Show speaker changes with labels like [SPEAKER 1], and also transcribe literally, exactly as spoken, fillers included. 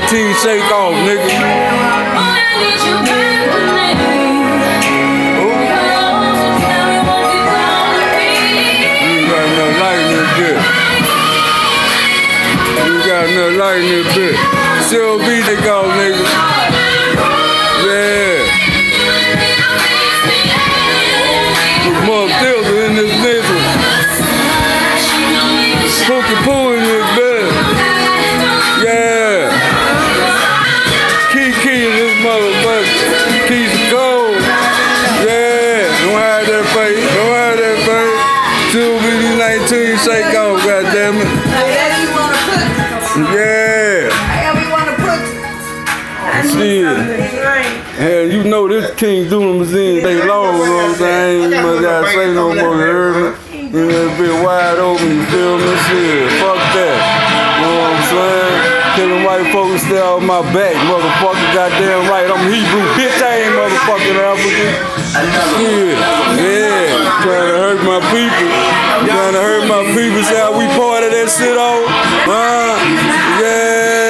[SPEAKER 1] nineteen shake off, nigga. Nothing like this bitch. Still beat they go, nigga. Yeah. Put more filter in this nigga. Pookie poo in this bitch. Yeah. Key key in this motherfucker. Keys of gold. Yeah. Don't hide that face. Don't hide that face. Still beat nineteen shake off, goddammit. Yeah.
[SPEAKER 2] However you want to put
[SPEAKER 1] Shit. And you know this King Doom was in they long, you know what I'm saying? You must gotta say no more, you heard me? You know, a bit wide open, you feel me? Shit, fuck that. You know what I'm saying? Killing white folks stay off my back, motherfucker, goddamn right. I'm Hebrew, bitch, I ain't motherfucking African. Shit, yeah. Trying to hurt my people. Trying to hurt my people, see how we part of that shit off? Huh? Yeah.